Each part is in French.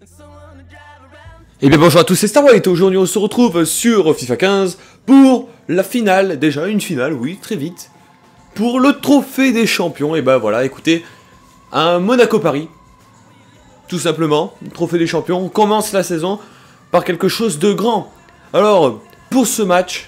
Et bien bonjour à tous, c'est StarWhite et aujourd'hui on se retrouve sur FIFA 15 pour la finale, déjà une finale, oui, très vite, pour le trophée des champions. Et ben voilà, écoutez, un Monaco-Paris, tout simplement, trophée des champions. On commence la saison par quelque chose de grand. Alors, pour ce match,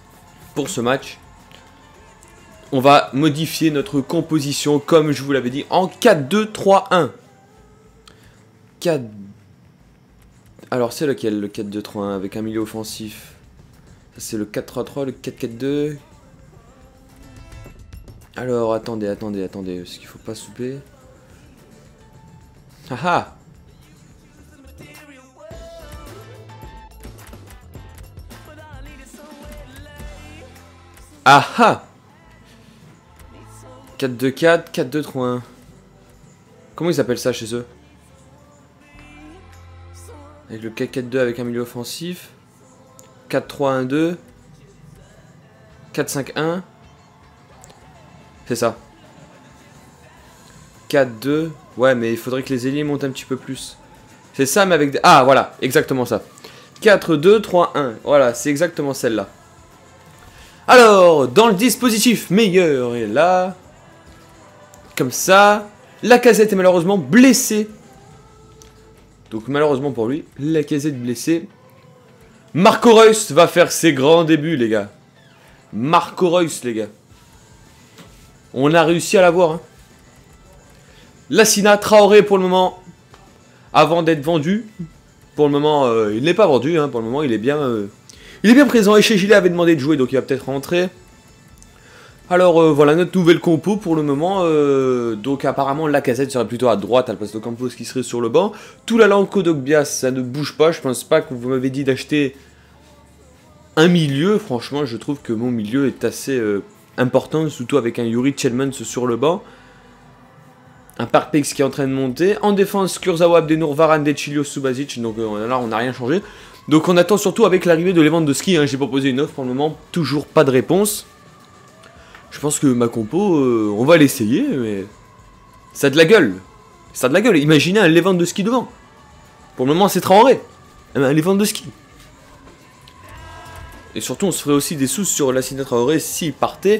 on va modifier notre composition, comme je vous l'avais dit, en 4-2-3-1. 4... Alors c'est lequel, le 4-2-3-1 avec un milieu offensif? C'est le 4-3-3, le 4-4-2. Alors attendez, parce qu'il faut pas souper. Haha. Aha. 4-2-4, 4-2-3-1. Comment ils appellent ça chez eux? Avec le 4-4-2 avec un milieu offensif. 4-3-1-2. 4-5-1. C'est ça. 4-2. Ouais, mais il faudrait que les ailiers montent un petit peu plus. C'est ça, mais avec des... Ah, voilà, exactement ça. 4-2-3-1. Voilà, c'est exactement celle-là. Alors, dans le dispositif, meilleur est là. Comme ça. Lacazette est malheureusement blessé. Donc malheureusement pour lui, Lacazette blessé. Marco Reus va faire ses grands débuts, les gars. Marco Reus, les gars. On a réussi à l'avoir. Hein. Lassina Traoré pour le moment, avant d'être vendu. Pour le moment, il n'est pas vendu. Hein. Pour le moment, il est bien présent. Et chez Gilet avait demandé de jouer, donc il va peut-être rentrer. Alors voilà notre nouvelle compo pour le moment. Donc apparemment Lacazette serait plutôt à droite à la place de Campos qui serait sur le banc. Tout la langue Kodogbias, ça ne bouge pas. Je pense pas que vous m'avez dit d'acheter un milieu. Franchement, je trouve que mon milieu est assez important, surtout avec un Yuri Tielemans sur le banc. Un Parpex qui est en train de monter. En défense, Kurzawa, Abdenour, Varane, Decilio, Subasic. Donc là, on n'a rien changé. Donc on attend surtout avec l'arrivée de Lewandowski. Hein. J'ai proposé une offre pour le moment. Toujours pas de réponse. Je pense que ma compo, on va l'essayer, mais ça a de la gueule. Ça a de la gueule. Imaginez un Lewandowski devant. Pour le moment, c'est Traoré. Un Lewandowski. Et surtout, on se ferait aussi des sous sur Lassina Traoré s'il partait.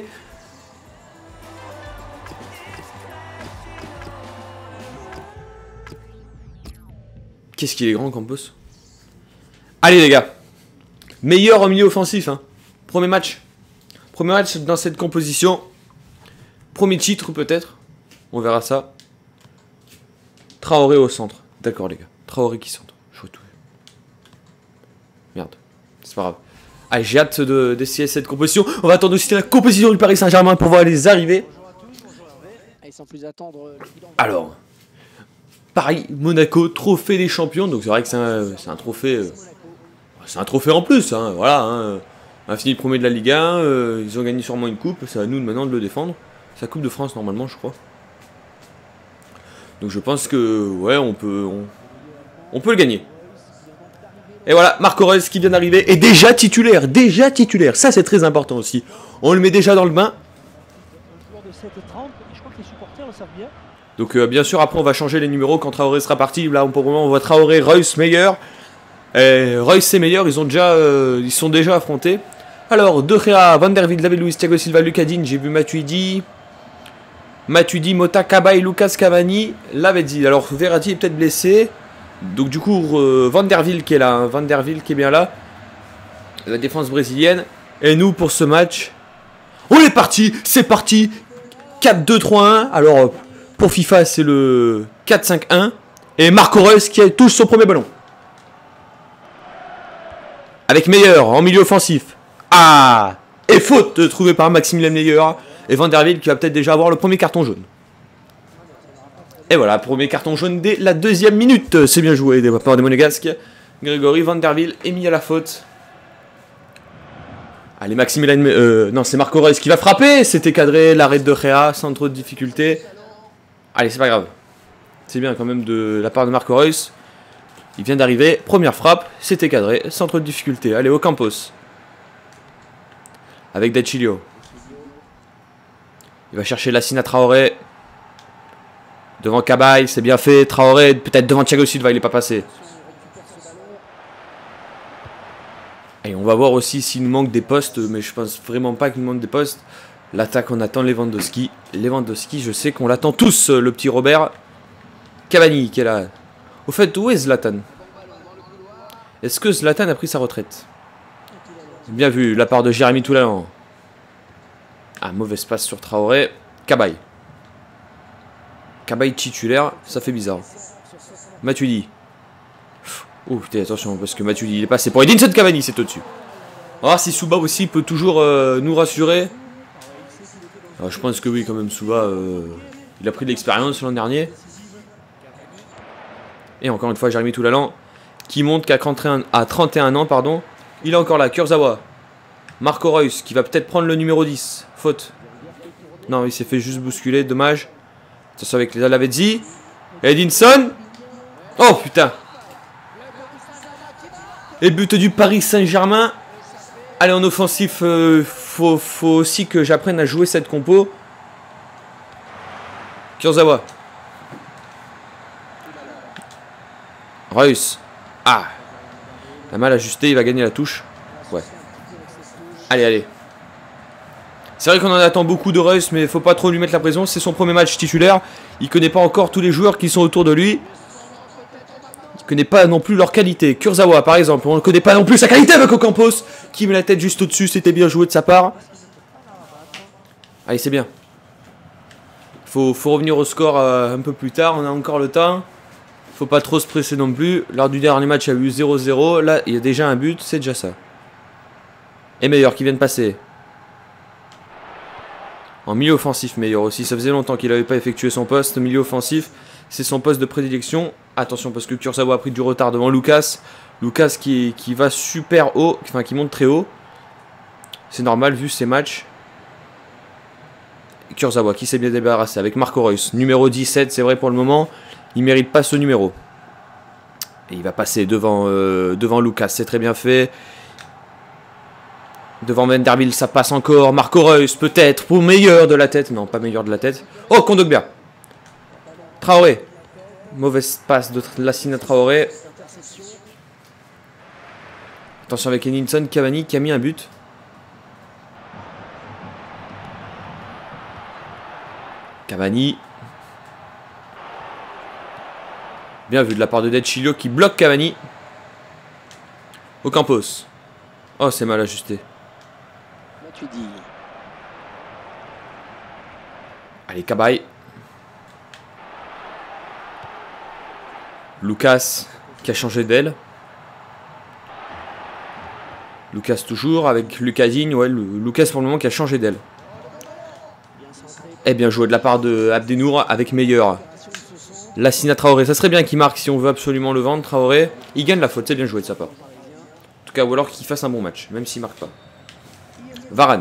Qu'est-ce qu'il est grand, Campos. Allez, les gars. Meilleur en milieu offensif. Hein. Premier match. Premier match dans cette composition. Premier titre peut-être. On verra ça. Traoré au centre. D'accord les gars. Traoré qui centre. Je vois tout. Merde. C'est pas grave. Allez, j'ai hâte d'essayer cette composition. On va attendre aussi la composition du Paris Saint-Germain pour voir les arrivées. Alors. Paris, Monaco, trophée des champions. Donc c'est vrai que c'est un trophée. C'est un trophée en plus. Hein, voilà. Hein. On a fini le premier de la Ligue 1, ils ont gagné sûrement une coupe, c'est à nous maintenant de le défendre. C'est la Coupe de France normalement je crois. Donc je pense que ouais on peut le gagner. Et voilà, Marco Reus qui vient d'arriver, et déjà titulaire, ça c'est très important aussi. On le met déjà dans le bain. Donc bien sûr après on va changer les numéros quand Traoré sera parti, là pour le moment on voit Traoré, Reus meilleur. Reus c'est meilleur, ils sont déjà affrontés. Alors, De Gea, Van der Wiel, David Luiz, Thiago Silva, Lucadine, j'ai vu Matuidi, Mota, Cabaye, Lucas Cavani, Lavezzi. Alors, Verratti est peut-être blessé. Donc, du coup, Van der Wiel qui est là, hein, Van der Wiel qui est bien là. La défense brésilienne. Et nous, pour ce match, on est parti, c'est parti. 4-2-3-1. Alors, pour FIFA, c'est le 4-5-1. Et Marco Reus qui touche son premier ballon. Avec Meilleur en milieu offensif. Ah! Et faute trouvée par Maximilien Meilleur. Et Van der Wiel qui va peut-être déjà avoir le premier carton jaune. Et voilà, premier carton jaune dès la deuxième minute. C'est bien joué des part des Monégasques. Grégory Van der Wiel est mis à la faute. Allez, Maximilien... non, c'est Marco Reus qui va frapper. C'était cadré, l'arrêt de Gea sans trop de difficultés. Allez, c'est pas grave. C'est bien quand même de la part de Marco Reus. Il vient d'arriver. Première frappe, c'était cadré sans trop de difficultés. Allez, au Campos. Avec Decilio. Il va chercher Lassina Traoré. Devant Cabaye, c'est bien fait. Traoré, peut-être devant Thiago Silva, il n'est pas passé. Et on va voir aussi s'il nous manque des postes, mais je pense vraiment pas qu'il nous manque des postes. L'attaque, on attend Lewandowski. Lewandowski, je sais qu'on l'attend tous, le petit Robert. Cavani qui est là. Au fait, où est Zlatan? Est-ce que Zlatan a pris sa retraite? Bien vu, la part de Jérémy Toulalan. Ah, mauvaise passe sur Traoré. Cabaye. Cabaye titulaire, ça fait bizarre. Matuidi. Oh putain, attention, parce que Matuidi, il est passé pour Edinson Cavani, c'est au-dessus. On va voir si Souba aussi peut toujours nous rassurer. Alors, je pense que oui, quand même, Souba, il a pris de l'expérience l'an dernier. Et encore une fois, Jérémy Toulalan, qui montre qu'à 31 ans, pardon, il est encore là. Kurzawa. Marco Reus, qui va peut-être prendre le numéro 10. Faute. Non, il s'est fait juste bousculer, dommage. Attention avec les Alavedzi. Edinson. Oh putain. Et but du Paris Saint-Germain. Allez, en offensif, faut aussi que j'apprenne à jouer cette compo. Kurzawa. Reus. Ah. Il a mal ajusté, il va gagner la touche. Ouais. Allez, allez. C'est vrai qu'on en attend beaucoup de Reus, mais il faut pas trop lui mettre la pression. C'est son premier match titulaire. Il connaît pas encore tous les joueurs qui sont autour de lui. Il connaît pas non plus leur qualité. Kurzawa, par exemple, on ne connaît pas non plus sa qualité avec Ocampos, qui met la tête juste au-dessus. C'était bien joué de sa part. Allez, c'est bien. Faut revenir au score un peu plus tard. On a encore le temps. Faut pas trop se presser non plus. Lors du dernier match, il y a eu 0-0. Là, il y a déjà un but. C'est déjà ça. Et Meilleur qui vient de passer. En milieu offensif, Meilleur aussi. Ça faisait longtemps qu'il n'avait pas effectué son poste. Milieu offensif, c'est son poste de prédilection. Attention parce que Kurzawa a pris du retard devant Lucas. Lucas qui va super haut. Enfin, qui monte très haut. C'est normal vu ses matchs. Kurzawa qui s'est bien débarrassé avec Marco Reus. Numéro 17, c'est vrai pour le moment. Il ne mérite pas ce numéro. Et il va passer devant Lucas. C'est très bien fait. Devant Vanderbilt, ça passe encore. Marco Reus, peut-être, pour Meilleur de la tête. Non, pas Meilleur de la tête. Oh, Kondogbia. Traoré. Mauvaise passe de Lassina Traoré. Attention avec Edinson Cavani qui a mis un but. Cavani. Bien vu de la part de Deschilio qui bloque Cavani. Ocampos. Oh, c'est mal ajusté. Allez, Cabaye. Lucas qui a changé d'aile. Lucas toujours avec Lucasine. Ouais, Lucas pour le moment qui a changé d'aile. Et bien joué de la part de Abdenour avec Meilleur. Lassina Traoré. Ça serait bien qu'il marque si on veut absolument le vendre. Traoré. Il gagne la faute. C'est bien joué de sa part. En tout cas, ou alors qu'il fasse un bon match. Même s'il marque pas. Varane.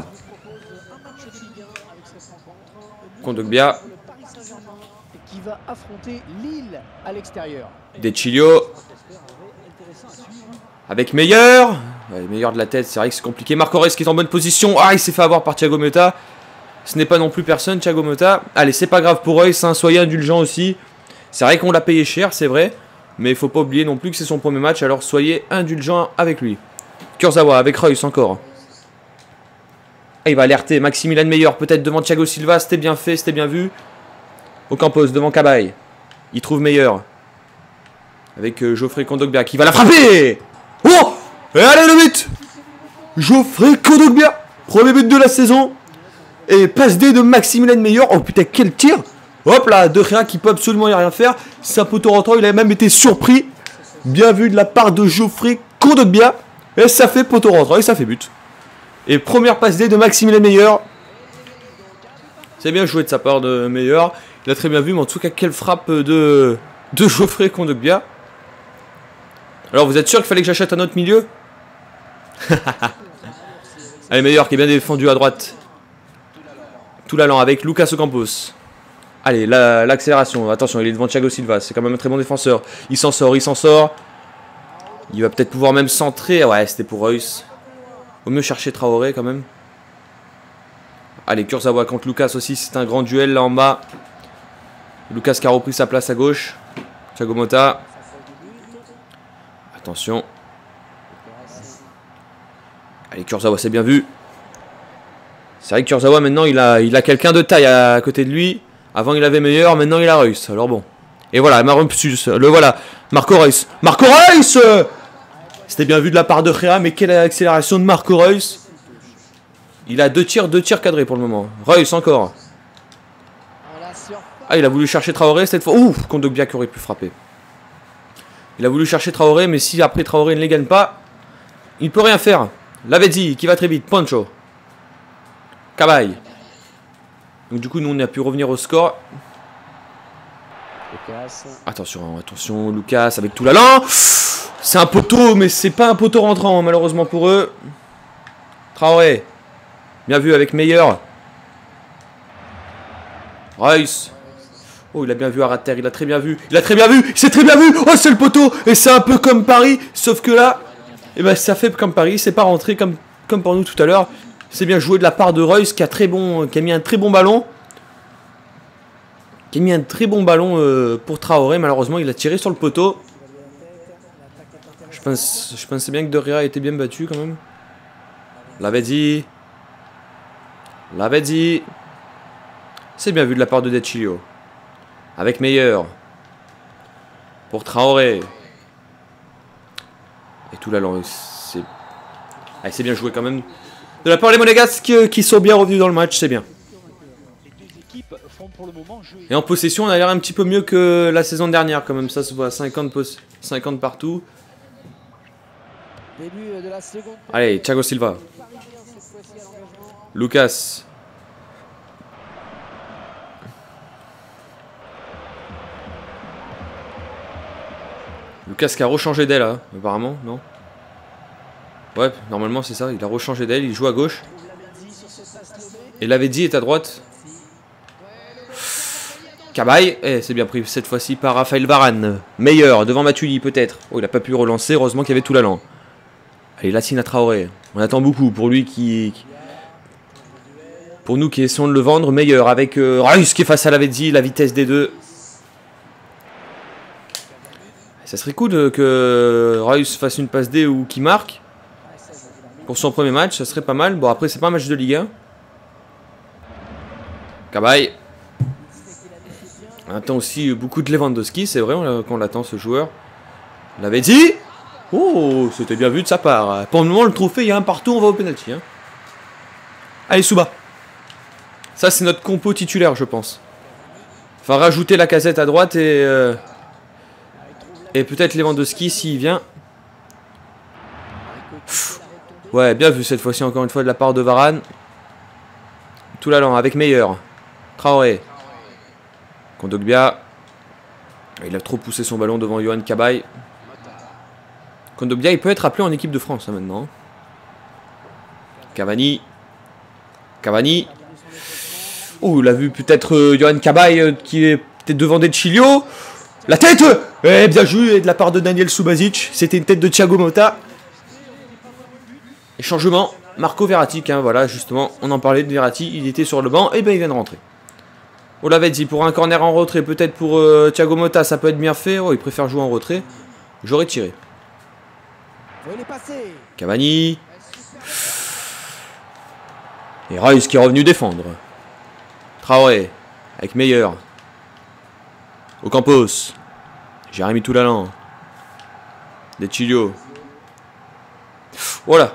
Kondogbia. Qui va affronter Lille à l'extérieur. Deschilio. Avec Meilleur. Ouais, Meilleur de la tête, c'est vrai que c'est compliqué. Marco Reus qui est en bonne position. Ah, il s'est fait avoir par Thiago Motta. Ce n'est pas non plus personne, Thiago Motta. Allez, c'est pas grave pour Reus, hein, soyez indulgents aussi. C'est vrai qu'on l'a payé cher, c'est vrai. Mais il faut pas oublier non plus que c'est son premier match, alors soyez indulgents avec lui. Kurzawa avec Reus encore. Ah, il va alerter Maximilian Meilleur, peut-être devant Thiago Silva. C'était bien fait, c'était bien vu. Ocampos devant Cabaye. Il trouve Meilleur. Avec Geoffrey Kondogbia qui va la frapper. Oh! Et allez le but! Geoffrey Kondogbia. Premier but de la saison. Et passe D de Maximilian Meilleur. Oh putain, quel tir! Hop là, De Gea qui peut absolument rien faire. C'est un poteau rentrant, il a même été surpris. Bien vu de la part de Geoffrey Kondogbia. Et ça fait poteau rentrant et ça fait but. Et première passe D de Maximilian Meilleur. C'est bien joué de sa part de Meilleur. Il a très bien vu, mais en tout cas, quelle frappe de Geoffrey Kondogbia. Alors, vous êtes sûr qu'il fallait que j'achète un autre milieu? Allez, Meilleur qui est bien défendu à droite. Toulalan avec Lucas Ocampos. Allez, l'accélération. Attention, il est devant Thiago Silva. C'est quand même un très bon défenseur. Il s'en sort, il s'en sort. Il va peut-être pouvoir même centrer. Ouais, c'était pour Reus. Vaut mieux chercher Traoré quand même. Allez, Kurzawa contre Lucas aussi. C'est un grand duel là en bas. Lucas qui a repris sa place à gauche. Thiago Motta. Attention. Allez, Kurzawa, c'est bien vu. C'est vrai que Kurzawa, maintenant, il a quelqu'un de taille à côté de lui. Avant, il avait meilleur, maintenant, il a Reus. Alors bon. Et voilà, le voilà. Marco Reus. Marco Reus! C'était bien vu de la part de Gea, mais quelle accélération de Marco Reus. Il a deux tirs cadrés pour le moment. Reus encore. Ah, il a voulu chercher Traoré cette fois. Ouh, Kondogbia qui aurait pu frapper. Il a voulu chercher Traoré, mais si après Traoré ne les gagne pas, il ne peut rien faire. Lavezzi qui va très vite. Poncho. Cabaye. Donc du coup, nous, on a pu revenir au score. Attention, attention, Lucas avec tout l'allant. C'est un poteau, mais c'est pas un poteau rentrant, malheureusement pour eux. Traoré. Bien vu avec Meyer. Reus. Oh, il a bien vu à ras de terre, il a très bien vu. Il a très bien vu, c'est très bien vu. Oh, c'est le poteau. Et c'est un peu comme Paris, sauf que là, eh ben, ça fait comme Paris, c'est pas rentré comme pour nous tout à l'heure. C'est bien joué de la part de Reus qui a mis un très bon ballon. Qui a mis un très bon ballon pour Traoré. Malheureusement, il a tiré sur le poteau. Je pensais bien que De Gea était bien battu quand même. Lavezzi. C'est bien vu de la part de De Chilio. Avec Meyer. Pour Traoré. Et tout l'allant. C'est bien joué quand même. De la part des Monégasques qui sont bien revenus dans le match, c'est bien. Et en possession, on a l'air un petit peu mieux que la saison dernière quand même. Ça se voit, 50 partout. Allez, Thiago Silva. Lucas. Lucas qui a rechangé d'aile, hein, apparemment, non? Ouais, normalement c'est ça, il a rechangé d'aile, il joue à gauche. Et Lavezzi est à droite. Cabaye, c'est bien pris cette fois-ci par Raphaël Varane. Meilleur, devant Matuidi peut-être. Oh, il n'a pas pu relancer, heureusement qu'il y avait tout l'allant. Allez, Lassina Traoré. On attend beaucoup pour lui pour nous qui essayons de le vendre. Meilleur avec Reus qui est face à Lavezzi, la vitesse des deux. Ça serait cool que Reus fasse une passe D ou qu'il marque. Pour son premier match, ça serait pas mal. Bon, après, c'est pas un match de Ligue 1. Cabaye. On attend aussi beaucoup de Lewandowski, c'est vrai qu'on l'attend ce joueur. Lavezzi. Oh, c'était bien vu de sa part. Pour le moment, le trophée, il y a un partout, on va au penalty. Hein. Allez, Souba. Ça, c'est notre compo titulaire, je pense. Enfin, rajouter la casette à droite et peut-être Lewandowski s'il vient. Ouais, bien vu cette fois-ci, encore une fois, de la part de Varane. Tout l'allant avec Meyer. Traoré. Kondogbia. Il a trop poussé son ballon devant Yohan Cabaye. Kondogbia, il peut être appelé en équipe de France hein, maintenant. Cavani. Oh, il a vu peut-être Yohan Cabaye qui est peut-être devant De Chilio. La tête. Bien joué de la part de Daniel Subasic. C'était une tête de Thiago Motta. Et changement. Marco Verratti, hein, voilà, justement, on en parlait de Verratti. Il était sur le banc. Et bien, il vient de rentrer. On l'avait dit, pour un corner en retrait, peut-être pour Thiago Motta, ça peut être bien fait. Oh, il préfère jouer en retrait. J'aurais tiré. Cavani. Et Reus qui est revenu défendre. Traoré. Avec Meyer. Ocampos. Jérémy Toulalan. De Chilio. Voilà.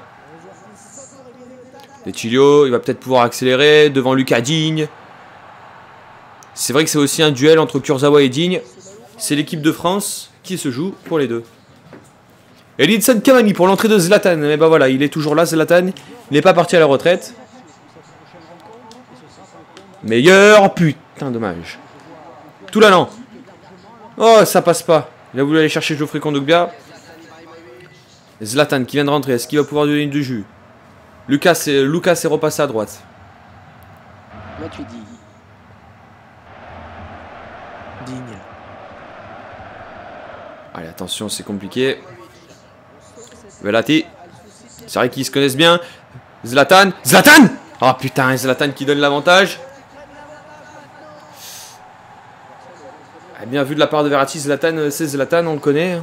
De Chilio, il va peut-être pouvoir accélérer devant Lucas Digne. C'est vrai que c'est aussi un duel entre Kurzawa et Digne. C'est l'équipe de France qui se joue pour les deux. Et Edinson Cavani pour l'entrée de Zlatan. Mais bah voilà, il est toujours là, Zlatan. Il n'est pas parti à la retraite. Meilleur, putain, dommage. Toulalan. Oh, ça passe pas. Il a voulu aller chercher Geoffrey Kondogbia. Zlatan qui vient de rentrer. Est-ce qu'il va pouvoir donner du jus? Lucas est repassé à droite. Digne. Allez, attention, c'est compliqué. Velati. C'est vrai qu'ils se connaissent bien. Zlatan. Oh putain, Zlatan qui donne l'avantage. Bien vu de la part de Verratti. Zlatan, c'est Zlatan, on le connaît.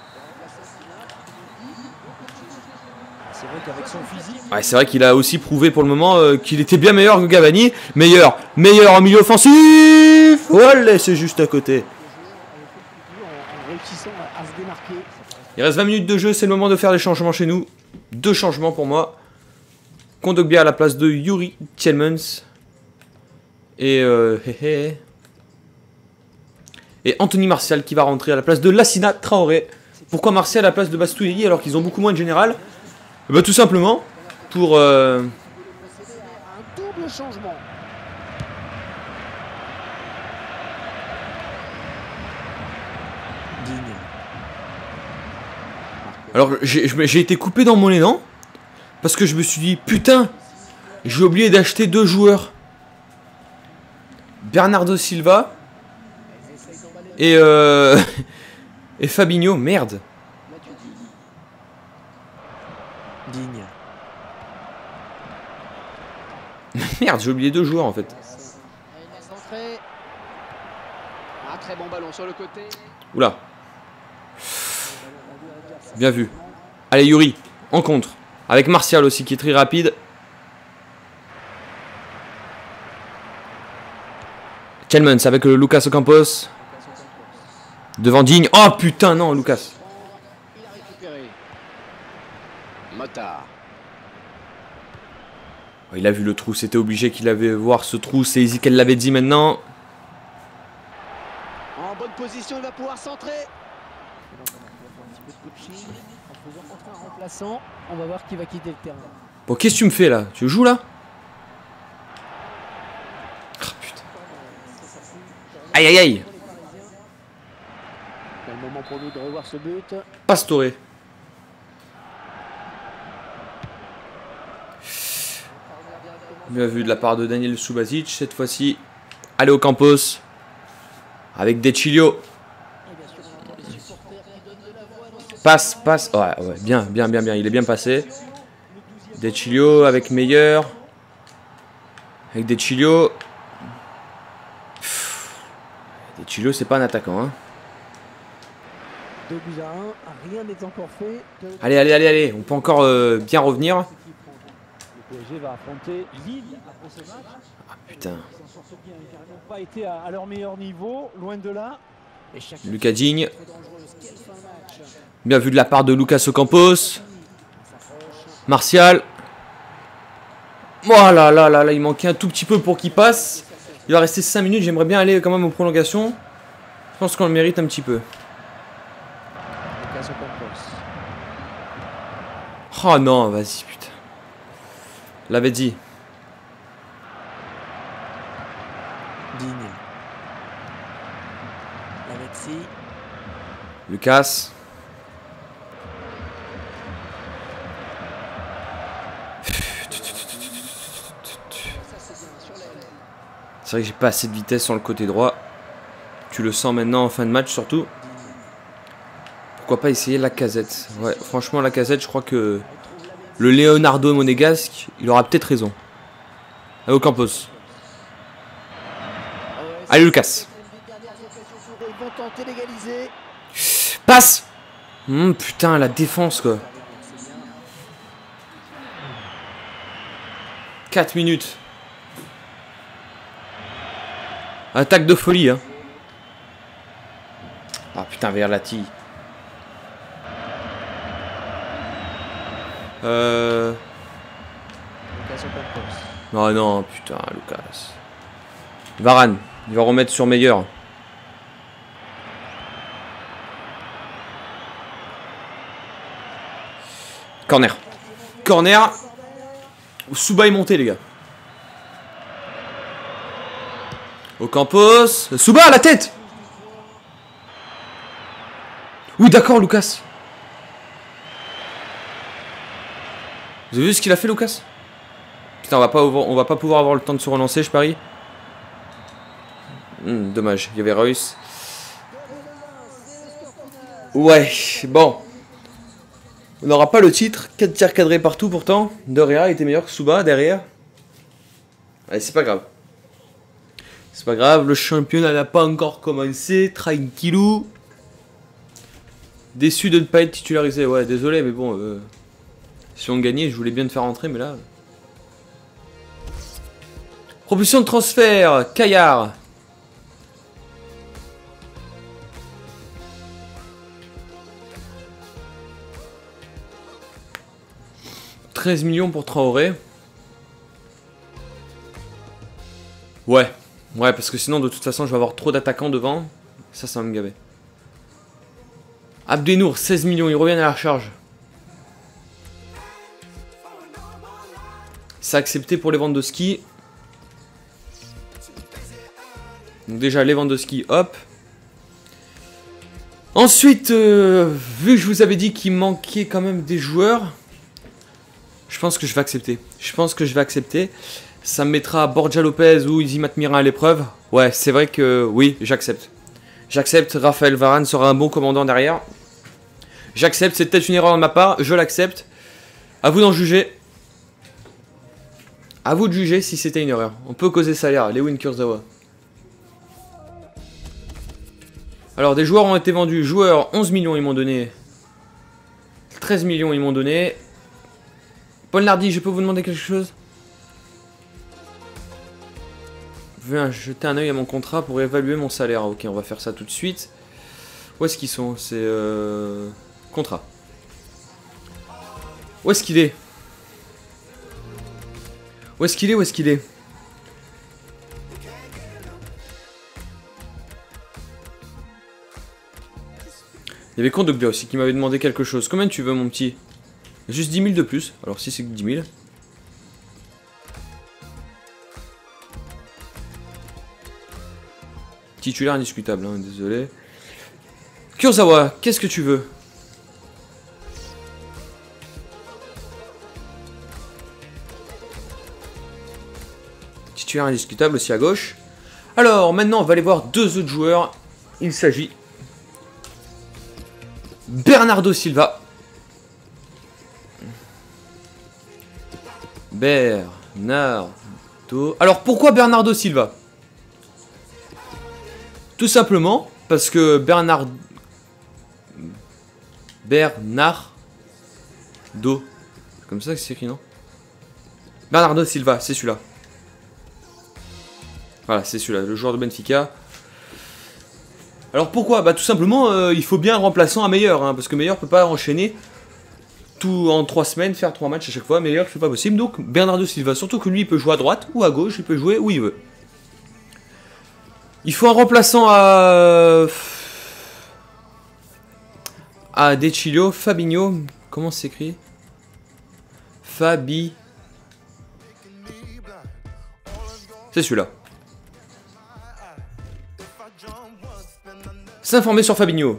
C'est vrai qu'avec son physique, Ouais, c'est vrai qu'il a aussi prouvé pour le moment qu'il était bien meilleur que Cavani. Meilleur en milieu offensif. Olé, c'est juste à côté. en réussissant à se démarquer. Il reste 20 minutes de jeu, c'est le moment de faire les changements chez nous. 2 changements pour moi. Kondogbia à la place de Yuri Tielemans. Et Anthony Martial qui va rentrer à la place de Lassina Traoré. Pourquoi Martial à la place de Bastouri alors qu'ils ont beaucoup moins de général? Bah, tout simplement pour... Un double changement. Digne. Alors j'ai été coupé dans mon élan. Parce que je me suis dit, putain, j'ai oublié d'acheter 2 joueurs. Bernardo Silva et et Fabinho, merde. Digne. Merde, j'ai oublié 2 joueurs en fait. Un très bon ballon sur le côté. Oula. Bien vu. Allez Yuri, en contre. Avec Martial aussi qui est très rapide. Tielemans avec Lucas Ocampos. Devant Digne. Oh putain non Lucas. Il a récupéré. Motard. Il a vu le trou, c'était obligé qu'il avait voir ce trou. C'est Easy qu'elle l'avait dit maintenant. En bonne position, il va pouvoir centrer. Un petit peu de coaching en faisant entrer un remplaçant. On va voir qui va quitter le terrain. Bon, qu'est-ce que tu me fais là? Tu joues là? Oh putain. Aïe aïe aïe. C'est le moment pour nous de revoir ce but. Pastore. Bien vu de la part de Daniel Subasic cette fois-ci. Allez au Campos. Avec Decilio. Passe. Ouais, bien. Il est bien passé. Decilio avec Meyer. Avec Decilio. Decilio, c'est pas un attaquant. Hein. 2 buts à 1. Rien n'est encore fait. Allez. On peut encore bien revenir. Le PSG va affronter Lille après ce match. Ah putain. Ils s'en sortent bien. Ils n'ont pas été à leur meilleur niveau. Loin de là. Et chacun Lucas Digne. très dangereuse. Quelle fin de match. Bien vu de la part de Lucas Ocampos. Martial. Oh là, il manquait un tout petit peu pour qu'il passe. Il va rester 5 minutes, j'aimerais bien aller quand même aux prolongations. Je pense qu'on le mérite un petit peu. Lucas Ocampos. Oh non, vas-y, putain. L'avait dit. Digne. Lavezzi. Lucas. C'est vrai que j'ai pas assez de vitesse sur le côté droit. Tu le sens maintenant en fin de match surtout. Pourquoi pas essayer Lacazette? Ouais, franchement Lacazette, je crois que le Leonardo monégasque, il aura peut-être raison. Allez au Campos. Allez Lucas. Ils vont tenter d'égaliser. Passe. Putain, la défense quoi. 4 minutes. Attaque de folie hein. Ah putain, Verratti. Lucas Ocampos. Oh non, putain, Lucas. Varane, il va remettre sur Meyer. Corner. Corner. Souba est monté, les gars. Ocampos. Souba à la tête. Oui, d'accord, Lucas. Vous avez vu ce qu'il a fait, Lucas? Putain, on va pas pouvoir avoir le temps de se relancer, je parie. Dommage, il y avait Reus. Ouais, bon. On n'aura pas le titre. 4 tirs cadrés partout pourtant. De Rea était meilleur que Souba derrière. Allez, c'est pas grave. C'est pas grave, le championnat n'a pas encore commencé. Tranquillou. Déçu de ne pas être titularisé. Ouais, désolé, mais bon... si on gagnait, je voulais bien te faire rentrer, mais là... Propulsion de transfert, Caillard. « 13 millions pour Traoré. » Ouais, parce que sinon, de toute façon, je vais avoir trop d'attaquants devant. Ça va me gaver. Abdenour, 16 millions, il revient à la recharge. C'est accepté pour Lewandowski. Donc déjà, Lewandowski, hop. Ensuite, vu que je vous avais dit qu'il manquait quand même des joueurs, je pense que je vais accepter. Ça me mettra Borja Lopez ou Izzy Matmira à l'épreuve. Ouais, c'est vrai que oui, j'accepte. J'accepte, Raphaël Varane sera un bon commandant derrière. J'accepte, c'est peut-être une erreur de ma part, je l'accepte. À vous d'en juger. À vous de juger si c'était une erreur. On peut causer salaire, Lewin Kurzawa. Alors, des joueurs ont été vendus. Joueurs, 11 millions ils m'ont donné. 13 millions ils m'ont donné. Paul Nardi, je peux vous demander quelque chose? Je vais jeter un œil à mon contrat pour évaluer mon salaire. Ok, on va faire ça tout de suite. Où est-ce qu'ils sont? C'est... contrat. Où est-ce qu'il est? Où est-ce qu'il est? Il y avait Kondogbia aussi qui m'avait demandé quelque chose. Combien tu veux, mon petit? Juste 10 000 de plus. Alors si c'est que 10 000. Titulaire indiscutable, hein, désolé. Kurzawa, qu'est-ce que tu veux? Titulaire indiscutable aussi à gauche. Alors, maintenant, on va aller voir deux autres joueurs. Il s'agit... Bernardo Silva. Alors, pourquoi Bernardo Silva? Tout simplement parce que Bernardo, comme ça que c'est écrit, non? Bernardo Silva, c'est celui-là. Voilà, c'est celui-là, le joueur de Benfica. Alors pourquoi? Bah tout simplement, il faut bien un remplaçant à Meilleur, hein, parce que Meilleur peut pas enchaîner tout en 3 semaines, faire 3 matchs à chaque fois. Meilleur, c'est pas possible. Donc Bernardo Silva, surtout que lui, il peut jouer à droite ou à gauche, il peut jouer où il veut. Il faut un remplaçant à Decilio, Fabinho, comment c'est écrit? C'est celui-là. S'informer sur Fabinho.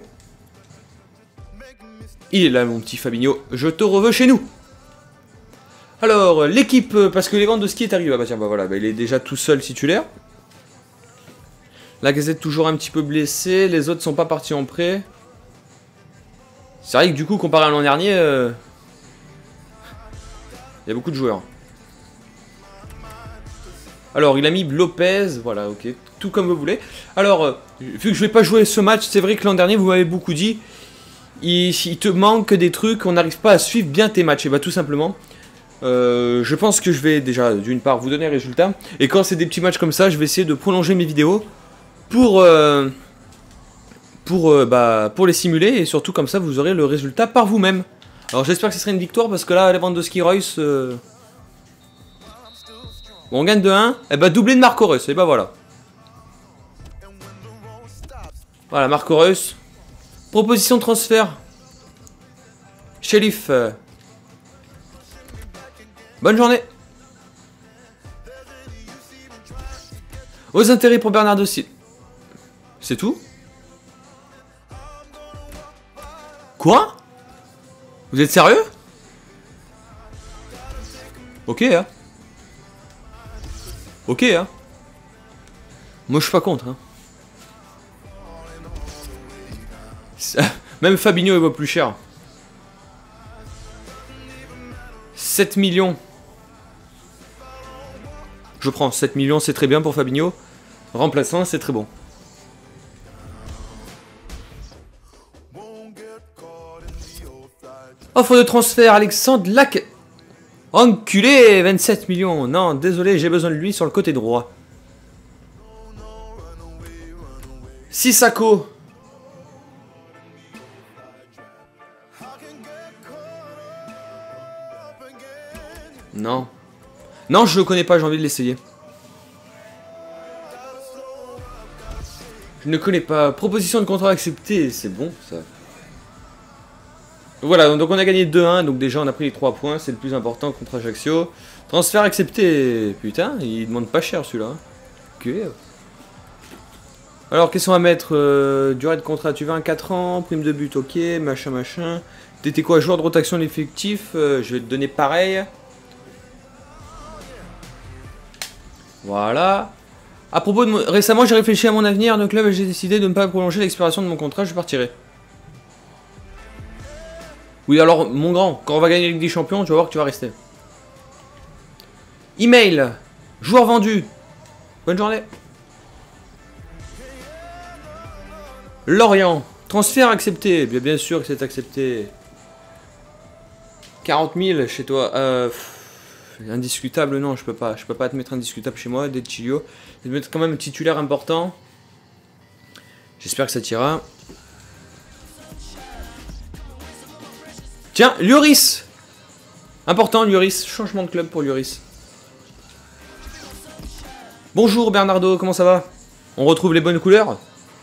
Il est là, mon petit Fabinho. Je te reveux chez nous. Alors, l'équipe, parce que Lewandowski est arrivé. Ah bah tiens, bah voilà, bah, il est déjà tout seul titulaire. Lacazette toujours un petit peu blessé. Les autres sont pas partis en prêt. C'est vrai que du coup, comparé à l'an dernier, il y a beaucoup de joueurs. Alors, il a mis Lopez. Voilà, ok. Tout comme vous voulez. Alors, vu que je vais pas jouer ce match, c'est vrai que l'an dernier, vous m'avez beaucoup dit, il te manque des trucs, on n'arrive pas à suivre bien tes matchs. Et bah tout simplement, je pense que je vais déjà, d'une part, vous donner les résultats. Et quand c'est des petits matchs comme ça, je vais essayer de prolonger mes vidéos pour les simuler. Et surtout comme ça, vous aurez le résultat par vous-même. Alors j'espère que ce sera une victoire, parce que là, Lewandowski Reus... Bon, on gagne de 1. Et bah doublé de Marco Reus, et bah voilà. Voilà, Marco Reus. Proposition de transfert. Sheriff. Bonne journée. Aux intérêts pour Bernardo Silva. C'est tout? Quoi? Vous êtes sérieux? Ok, hein. Ok, hein. Moi, je suis pas contre, hein. Même Fabinho il vaut plus cher. 7 millions. Je prends 7 millions, c'est très bien pour Fabinho. remplaçant, c'est très bon. Offre de transfert, Alexandre Lac. Enculé, 27 millions. Non, désolé, j'ai besoin de lui sur le côté droit. Sissako. Non. Non, je le connais pas, j'ai envie de l'essayer. Je ne connais pas. Proposition de contrat acceptée, c'est bon ça. Voilà, donc on a gagné 2-1, donc déjà on a pris les 3 points, c'est le plus important contre Ajaccio. Transfert accepté. Putain, il demande pas cher celui-là. Ok. Alors, qu'est-ce qu'on va mettre durée de contrat, tu veux un 4 ans, prime de but, ok, machin, machin. T'étais quoi, joueur de rotation de l'effectif, je vais te donner pareil. Voilà. À propos de... Récemment, j'ai réfléchi à mon avenir de club et j'ai décidé de ne pas prolonger l'expiration de mon contrat, je partirai. Oui, alors, mon grand, quand on va gagner la Ligue des Champions, tu vas voir que tu vas rester. Email. Joueur vendu. Bonne journée. Lorient. Transfert accepté. Bien sûr que c'est accepté. 40 000 chez toi. Indiscutable, non, je peux pas te mettre indiscutable chez moi, Deschilio. Je vais te mettre quand même un titulaire important. J'espère que ça t'ira. Tiens, Lloris. Important, Lloris. Changement de club pour Lloris. Bonjour Bernardo, comment ça va? On retrouve les bonnes couleurs?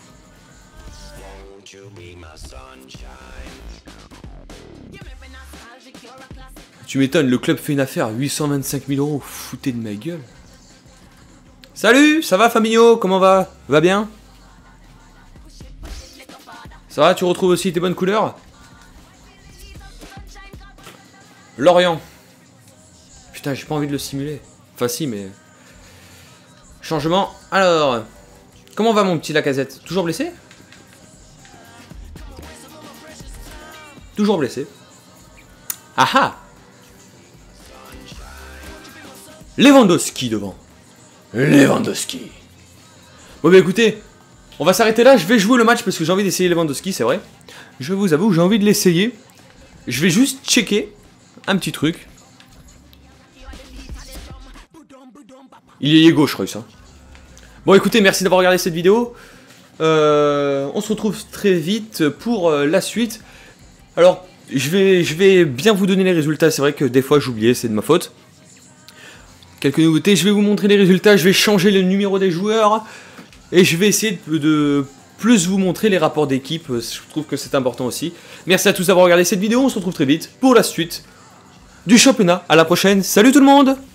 Tu m'étonnes, le club fait une affaire, 825 000 euros, foutez de ma gueule. Salut, ça va Fabinho, comment va? Va bien? Ça va, tu retrouves aussi tes bonnes couleurs? Lorient. Putain, j'ai pas envie de le simuler. Enfin si, mais... Changement. Alors, comment va mon petit Lacazette? Toujours blessé? Toujours blessé. Ah ah! Lewandowski devant. Lewandowski. Bon bah écoutez, on va s'arrêter là, je vais jouer le match parce que j'ai envie d'essayer Lewandowski, c'est vrai. Je vous avoue, j'ai envie de l'essayer. Je vais juste checker un petit truc. Il est gauche, Reus. Hein. Bon écoutez, merci d'avoir regardé cette vidéo. On se retrouve très vite pour la suite. Alors, je vais bien vous donner les résultats. C'est vrai que des fois j'oubliais, c'est de ma faute. Quelques nouveautés, je vais vous montrer les résultats. Je vais changer le numéro des joueurs. Et je vais essayer de plus vous montrer les rapports d'équipe. Je trouve que c'est important aussi. Merci à tous d'avoir regardé cette vidéo. On se retrouve très vite pour la suite du championnat. À la prochaine. Salut tout le monde!